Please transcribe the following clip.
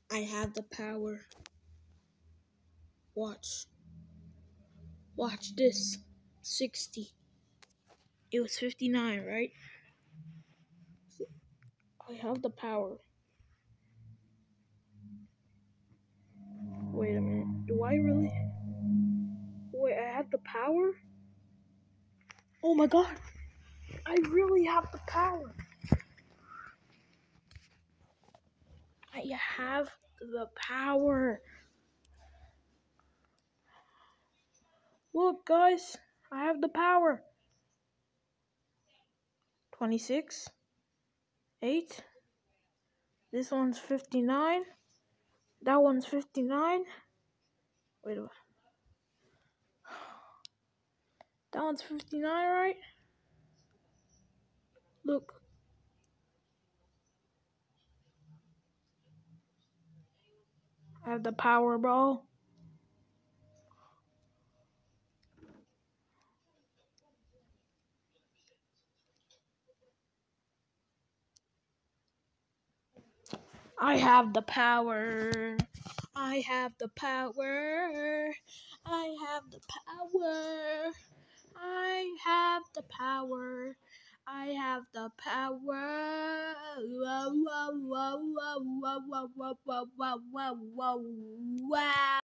I have the power. Watch. Watch this. 60. It was 59, right? I have the power. Wait a minute. Do I really? Wait, I have the power? Oh my god. I really have the power. I have the power. Look, guys. I have the power. 26. 8. This one's 59. That one's 59. Wait a minute. That one's 59, right? Look. I have the power, bro. I have the power. I have the power. I have the power. I have the power. I have the power. Wow, wow, wow, wow, wow, wow, wow, wow, wow, wow, wow.